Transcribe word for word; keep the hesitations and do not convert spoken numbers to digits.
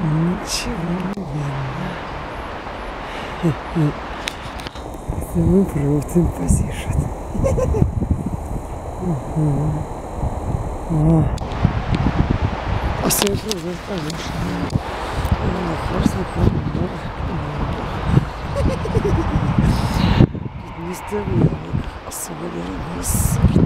Ничего не видно. Мы improved position. А все improved, конечно. Не стыдно, особенно высокий.